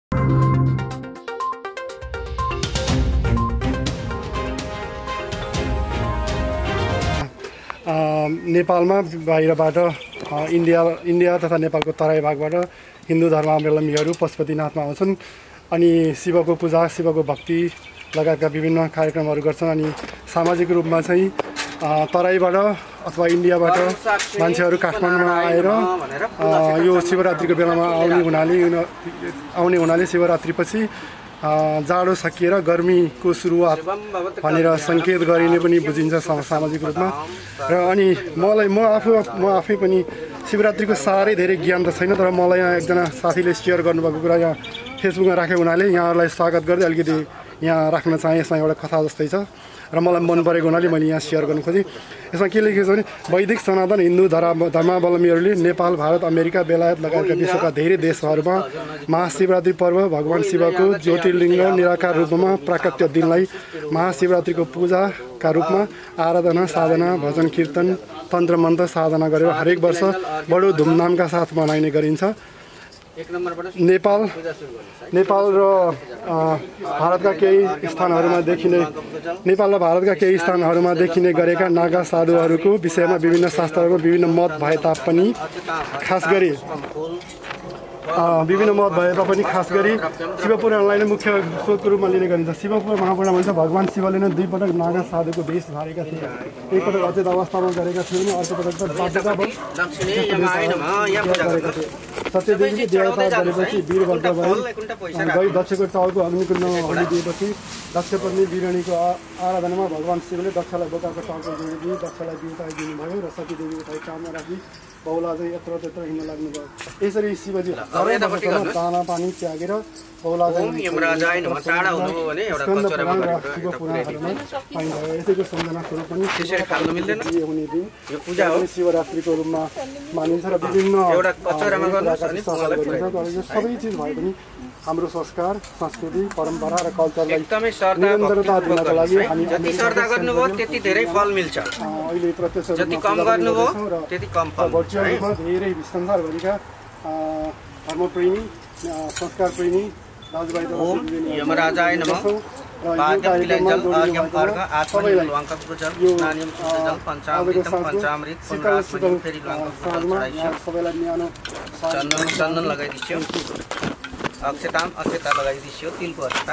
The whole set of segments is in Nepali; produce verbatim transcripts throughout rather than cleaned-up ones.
नेपालमा बाहिरबाट इन्डिया इन्डिया तथा नेपालको तराई भागबाट हिन्दू धर्मावलम्बीहरू पशुपतिनाथमा आउँछन् अनि शिवको पूजा शिवको भक्ति लगायतका विभिन्न कार्यक्रमहरू गर्छन्। अनि सामाजिक रूपमा चाहिँ तराईबाट अथवा इन्डियाबाट मान्छेहरू काठमाडौँमा आएर यो शिवरात्रिको बेलामा आउने हुनाले आउने हुनाले शिवरात्रिपछि जाडो सकिएर गर्मीको सुरुवात भनेर सङ्केत गरिने पनि बुझिन्छ सामाजिक रूपमा। र अनि मलाई म आफू म आफै पनि शिवरात्रिको साह्रै धेरै ज्ञान त छैन, तर मलाई यहाँ एकजना साथीले सेयर गर्नुभएको कुरा यहाँ फेसबुकमा राखेको हुनाले यहाँहरूलाई स्वागत गर्दै अलिकति यहाँ राख्न चाहेँ। यसमा एउटा कथा जस्तै छ र मलाई मन परेको हुनाले मैले यहाँ सेयर गर्नु खोजेँ। यसमा के लेखेको छ भने वैदिक सनातन हिन्दू धर्म धर्मावलम्बीहरूले नेपाल, भारत, अमेरिका, बेलायत लगायतका विश्वका धेरै देशहरूमा महाशिवरात्रि पर्व भगवान शिवको ज्योतिर्लिङ्ग निराकार रूपमा प्राकट्य दिनलाई महाशिवरात्रिको पूजाका रूपमा आराधना साधना भजन कीर्तन तन्त्र मन्त्र साधना गरेर हरेक वर्ष बडो धुमधामका साथ मनाइने गरिन्छ। नेपाल नेपाल र भारतका केही स्थानहरूमा देखिने नेपाल र भारतका केही स्थानहरूमा देखिने गरेका नागा साधुहरूको विषयमा विभिन्न शास्त्रहरूमा विभिन्न मत भए तापनि खास गरी विभिन्न मत भए तापनि खास गरी शिवपुराणलाई नै मुख्य स्रोतको रूपमा लिने गरिन्छ। शिवपुराण महापुराण भन्छ भगवान शिवले नै दुई पटक नागा साधुको वेश धारेका थिए। एकपटक अचेत अवस्थामा गरेका थिए भने अर्को पटक त बाध्यता गरेका थिए। सत्यदेवीले देवता गरेपछि वीरभद्र भए गई दक्षको टाउको अग्निकुण्डमा हालिदिएपछि दक्ष पत्नी वीरणीको आराधनामा भगवान शिवले दक्षलाई बोकाको टाउको जोडिदिए, दक्षलाई बिउताइ दिनुभयो र सतीदेवी उठाइ काममा राखी बहुला चाहिँ यत्र त्यत्र हिँड्न लाग्नुभयो। यसरी शिवजी दाना पानी त्यागेर बहुला यसैको सम्झना स्वरूप पनि हुने दिन शिवरात्रिको रूपमा मानिन्छ र विभिन्न सबै चिज भए पनि हाम्रो संस्कार संस्कृति परम्परा र कल्चरलाई निरन्तरता दिनको लागि हामी जति श्रद्धा गर्नुभयो त्यति धेरै फल मिल्छ। अहिले प्रत्यक्ष जति कम गर्नुभयो त्यति कम फल। भर्चुअल रूपमा धेरै संसारभरिका धर्मप्रेमी संस्कारप्रेमी दाजुभाइ यमराजाय नमः पाद्यम तिलैजल अर्घ्यम अर्घ आत्मनि लुवाङ्कको जल स्नानिम शुद्धजल पञ्चामृतम पञ्चामृत पुनरात्मनि फेरि लुवाङ्कको जल चढाइयो। सबैलाई न्यानो चन्दन चन्दन लगाइदियो, अक्षताम अक्षता लगाइदियो, तिलको अक्षता,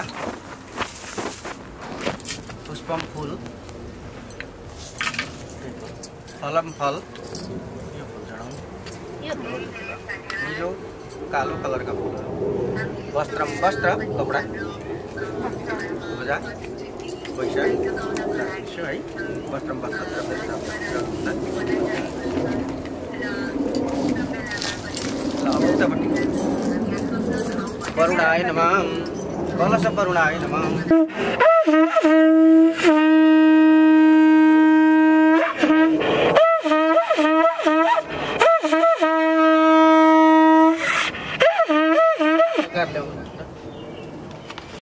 पुष्पम फुल, फलम फल, यो फुल चढाउँ, यो कालो कलरका फुलहरू, वस्त्रम वस्त्र कपडा, पूजा पैसा है, वस्त्रम वस्त्र उतापट्टि वरुणाय नमः, कलश वरुणाय नमः।